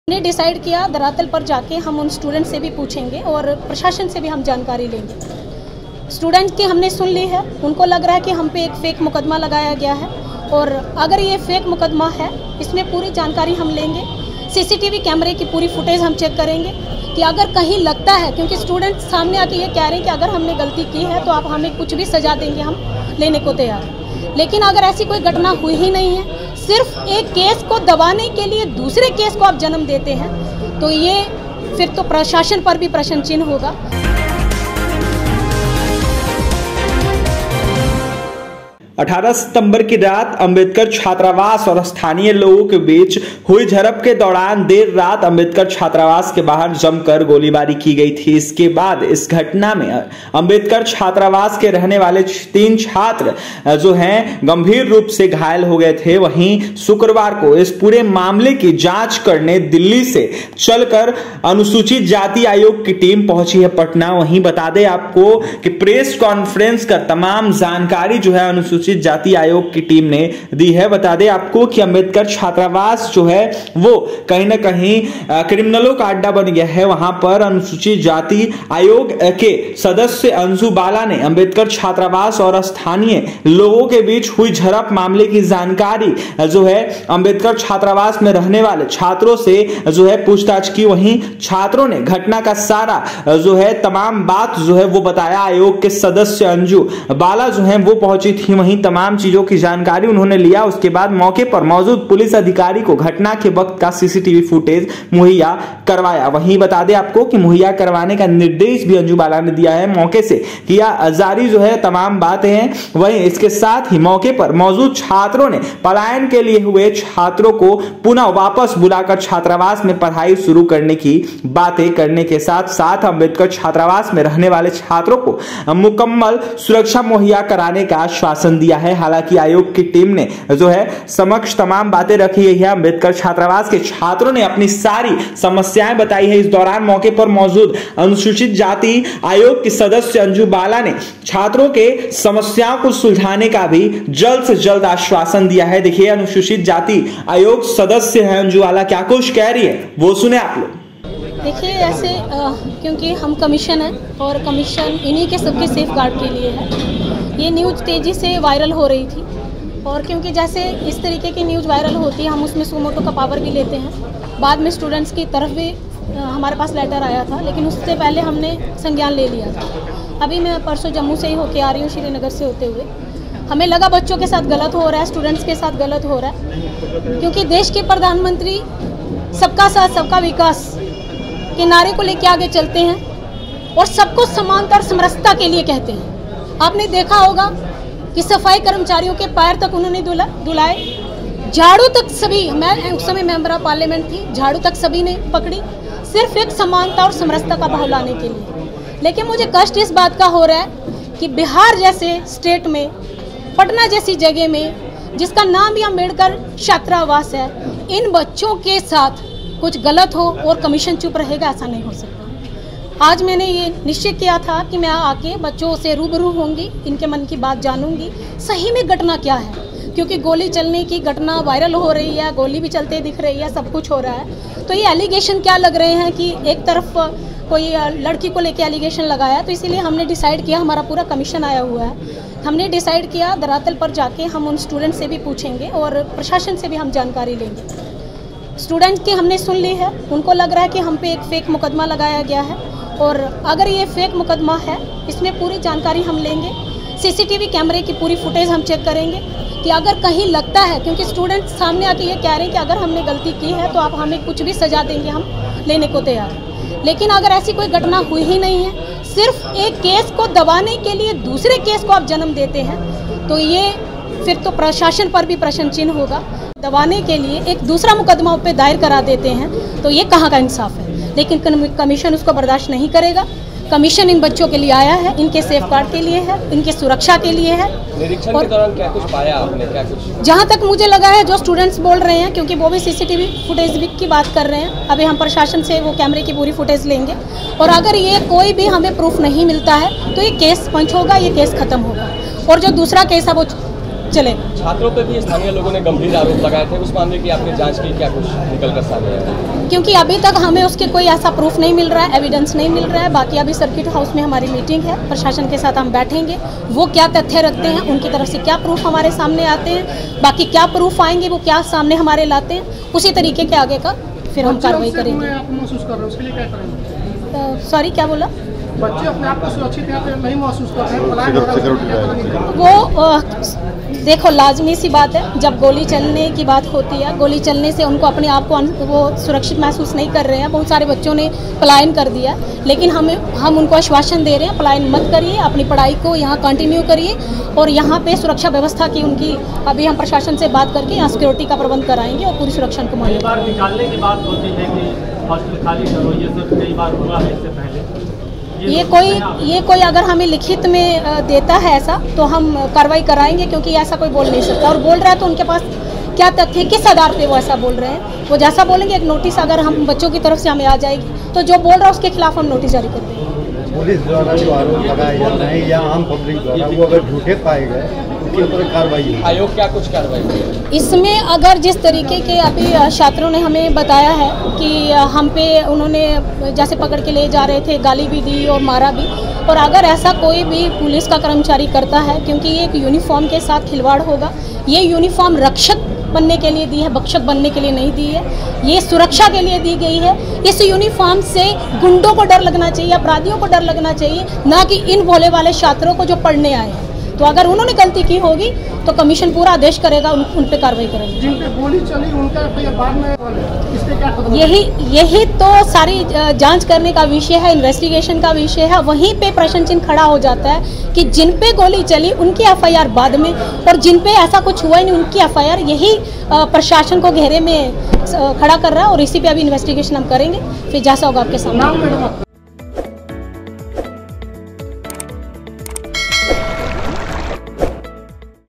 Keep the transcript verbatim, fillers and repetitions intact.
ने डिसाइड किया धरातल पर जाके हम उन स्टूडेंट से भी पूछेंगे और प्रशासन से भी हम जानकारी लेंगे। स्टूडेंट की हमने सुन ली है, उनको लग रहा है कि हम पे एक फेक मुकदमा लगाया गया है और अगर ये फेक मुकदमा है इसमें पूरी जानकारी हम लेंगे। सीसीटीवी कैमरे की पूरी फुटेज हम चेक करेंगे कि अगर कहीं लगता है, क्योंकि स्टूडेंट सामने आके ये कह रहे हैं कि अगर हमने गलती की है तो आप हमें कुछ भी सजा देंगे, हम लेने को तैयार हैं। लेकिन अगर ऐसी कोई घटना हुई ही नहीं है, सिर्फ एक केस को दबाने के लिए दूसरे केस को आप जन्म देते हैं, तो ये फिर तो प्रशासन पर भी प्रश्न चिन्ह होगा। अठारह सितंबर की रात अंबेडकर छात्रावास और स्थानीय लोगों के बीच हुई झड़प के दौरान देर रात अंबेडकर छात्रावास के बाहर जमकर गोलीबारी की गई थी। इसके बाद इस घटना में अंबेडकर छात्रावास के रहने वाले तीन छात्र जो हैं गंभीर रूप से घायल हो गए थे। वहीं शुक्रवार को इस पूरे मामले की जांच करने दिल्ली से चलकर अनुसूचित जाति आयोग की टीम पहुंची है पटना। वहीं बता दें आपको कि प्रेस कॉन्फ्रेंस का तमाम जानकारी जो है अनुसूचित जाति आयोग की टीम ने दी है। बता दें आपको कि अंबेडकर छात्रावास जो है वो कहीं ना कहीं क्रिमिनलों का अड्डा बन गया है। वहां पर अनुसूचित जाति आयोग के सदस्य अंशु बाला ने अंबेडकर छात्रावास और स्थानीय लोगों के बीच हुई झड़प मामले की जानकारी जो है अंबेडकर छात्रावास में रहने वाले छात्रों से जो है पूछताछ की। वहीं छात्रों ने घटना का सारा जो है तमाम बात जो है वो बताया। आयोग के सदस्य अंशु बाला जो है वो पहुंची थी, वहीं तमाम चीजों की जानकारी उन्होंने लिया। उसके बाद मौके पर मौजूद पुलिस अधिकारी को घटना के वक्त का सीसीटीवी फुटेज मुहैया करवाया। वहीं बता दें आपको कि मुहैया करवाने का निर्देश भी अंशु बाला ने दिया है, मौके से किया जारी जो है तमाम बातें हैं। वहीं इसके साथ ही मौके पर मौजूद छात्रों ने पलायन के लिए हुए छात्रों को पुनः वापस बुलाकर छात्रावास में पढ़ाई शुरू करने की बातें करने के साथ साथ अंबेडकर छात्रावास में रहने वाले छात्रों को मुकम्मल सुरक्षा मुहैया कराने का आश्वासन दिया है। हालांकि आयोग की टीम ने जो है समक्ष तमाम बातें रखी है। अंबेडकर छात्रावास के छात्रों ने अपनी सारी समस्याएं बताई है। इस दौरान मौके पर मौजूद अनुसूचित जाति आयोग के सदस्य अंशु बाला ने छात्रों के समस्याओं को सुलझाने का भी जल्द से जल्द आश्वासन दिया है। देखिए अनुसूचित जाति आयोग सदस्य है अंशु बाला क्या कुछ कह रही है वो सुने आप लोग। देखिए ऐसे आ, क्योंकि हम कमीशन है और कमीशन इन्हीं के सबके सेफ गार्ड के लिए है। ये न्यूज़ तेज़ी से वायरल हो रही थी और क्योंकि जैसे इस तरीके की न्यूज़ वायरल होती है हम उसमें सुमोटो का पावर भी लेते हैं। बाद में स्टूडेंट्स की तरफ भी हमारे पास लेटर आया था, लेकिन उससे पहले हमने संज्ञान ले लिया था। अभी मैं परसों जम्मू से ही होके आ रही हूँ, श्रीनगर से होते हुए। हमें लगा बच्चों के साथ गलत हो रहा है, स्टूडेंट्स के साथ गलत हो रहा है, क्योंकि देश के प्रधानमंत्री सबका साथ सबका विकास के नारे को लेके आगे चलते हैं और सबको समानता और समरसता के लिए कहते हैं। आपने देखा होगा कि सफाई कर्मचारियों के पैर तक उन्होंने दुला दुलाए, झाड़ू तक सभी, मैं उस समय मेंबर ऑफ पार्लियामेंट थी, झाड़ू तक सभी ने पकड़ी, सिर्फ एक समानता और समरसता का भाव लाने के लिए। लेकिन मुझे कष्ट इस बात का हो रहा है कि बिहार जैसे स्टेट में, पटना जैसी जगह में जिसका नाम भी अम्बेडकर छात्रावास है, इन बच्चों के साथ कुछ गलत हो और कमीशन चुप रहेगा, ऐसा नहीं हो सकता। आज मैंने ये निश्चय किया था कि मैं आके बच्चों से रूबरू होंगी, इनके मन की बात जानूंगी, सही में घटना क्या है, क्योंकि गोली चलने की घटना वायरल हो रही है, गोली भी चलते दिख रही है, सब कुछ हो रहा है। तो ये एलिगेशन क्या लग रहे हैं कि एक तरफ कोई लड़की को लेके एलिगेशन लगाया, तो इसीलिए हमने डिसाइड किया, हमारा पूरा कमीशन आया हुआ है, हमने डिसाइड किया धरातल पर जाके हम उन स्टूडेंट से भी पूछेंगे और प्रशासन से भी हम जानकारी लेंगे। स्टूडेंट की हमने सुन ली है, उनको लग रहा है कि हम पे एक फेक मुकदमा लगाया गया है और अगर ये फेक मुकदमा है इसमें पूरी जानकारी हम लेंगे। सीसीटीवी कैमरे की पूरी फुटेज हम चेक करेंगे कि अगर कहीं लगता है, क्योंकि स्टूडेंट सामने आके ये कह रहे हैं कि अगर हमने गलती की है तो आप हमें कुछ भी सजा देंगे, हम लेने को तैयार हैं। लेकिन अगर ऐसी कोई घटना हुई ही नहीं है, सिर्फ एक केस को दबाने के लिए दूसरे केस को आप जन्म देते हैं, तो ये फिर तो प्रशासन पर भी प्रश्न चिन्ह होगा। दबाने के लिए एक दूसरा मुकदमा पे दायर करा देते हैं, तो ये कहाँ का इंसाफ है। लेकिन कमीशन उसको बर्दाश्त नहीं करेगा। कमीशन इन बच्चों के लिए आया है, इनके सेफ गार्ड के लिए है, इनकी सुरक्षा के लिए है। निरीक्षण के दौरान क्या कुछ पाया आपने, क्या कुछ? जहाँ तक मुझे लगा है जो स्टूडेंट्स बोल रहे हैं, क्योंकि वो भी सीसीटीवी फुटेज की बात कर रहे हैं, अभी हम प्रशासन से वो कैमरे की पूरी फुटेज लेंगे और अगर ये कोई भी हमें प्रूफ नहीं मिलता है तो ये केस पंच होगा, ये केस खत्म होगा और जो दूसरा केस है वो चलेगा। छात्रों पर भी स्थानीय लोगों ने गंभीर आरोप लगाए थे, उस मामले की आपने जांच की, क्या कुछ निकल कर सामने आया? क्योंकि अभी तक हमें उसके कोई ऐसा प्रूफ नहीं मिल रहा है, एविडेंस नहीं मिल रहा है। बाकी अभी सर्किट हाउस में हमारी मीटिंग है, प्रशासन के साथ हम बैठेंगे, वो क्या तथ्य रखते हैं, उनकी तरफ से क्या प्रूफ हमारे सामने आते हैं, बाकी क्या प्रूफ आएंगे, वो क्या सामने हमारे लाते हैं, उसी तरीके के आगे का फिर हम कार्रवाई करेंगे। सॉरी क्या बोला? बच्चे अपने आप को सुरक्षित यहाँ पे नहीं महसूस करते हैं, पलायन हो रहा है। वो आ, देखो लाजमी सी बात है, जब गोली चलने की बात होती है, गोली चलने से उनको अपने आप को वो सुरक्षित महसूस नहीं कर रहे हैं। बहुत सारे बच्चों ने पलायन कर दिया, लेकिन हम हम उनको आश्वासन दे रहे हैं, पलायन मत करिए, अपनी पढ़ाई को यहाँ कंटिन्यू करिए और यहाँ पे सुरक्षा व्यवस्था की उनकी अभी हम प्रशासन से बात करके यहाँ सिक्योरिटी का प्रबंध कराएंगे और पूरी सुरक्षा को कई बार निकालने की बात होती है कि हॉस्टल खाली करो, ये सब कई बार हुआ है इससे पहले। ये कोई ये कोई अगर हमें लिखित में देता है ऐसा तो हम कार्रवाई कराएंगे, क्योंकि ऐसा कोई बोल नहीं सकता। और बोल रहा है तो उनके पास क्या तथ्य, किस आधार पे वो ऐसा बोल रहे हैं। वो जैसा बोलेंगे, एक नोटिस अगर हम बच्चों की तरफ से हमें आ जाएगी तो जो बोल रहा है उसके खिलाफ हम नोटिस जारी कर देंगे। पुलिस द्वारा जो आरोप लगाए जाते हैं या आम पब्लिक द्वारा, वो अगर झूठे पाए गए उसके ऊपर कार्रवाई, आयोग क्या कुछ कार्रवाई करेगा इसमें? अगर जिस तरीके के अभी छात्रों ने हमें बताया है कि हम पे उन्होंने जैसे पकड़ के ले जा रहे थे, गाली भी दी और मारा भी, और अगर ऐसा कोई भी पुलिस का कर्मचारी करता है, क्योंकि ये एक यूनिफॉर्म के साथ खिलवाड़ होगा। ये यूनिफॉर्म रक्षक बनने के लिए दी है, भक्षक बनने के लिए नहीं दी है, ये सुरक्षा के लिए दी गई है। इस यूनिफॉर्म से गुंडों को डर लगना चाहिए, अपराधियों को डर लगना चाहिए, ना कि इन भोले वाले छात्रों को जो पढ़ने आए हैं। तो अगर उन्होंने गलती की होगी तो कमीशन पूरा आदेश करेगा, उन, उन पे कार्रवाई करेंगे। जिन पे गोली चली उनका बाद में इससे क्या खबर? यही यही तो सारी जांच करने का विषय है, इन्वेस्टिगेशन का विषय है। वहीं पे प्रश्न चिन्ह खड़ा हो जाता है कि जिन पे गोली चली उनकी एफ आई आर बाद में, और जिन पे ऐसा कुछ हुआ ही नहीं उनकी एफ आई आर, यही प्रशासन को घेरे में खड़ा कर रहा है। और इसी पे अभी इन्वेस्टिगेशन हम करेंगे, फिर जैसा होगा आपके सामने।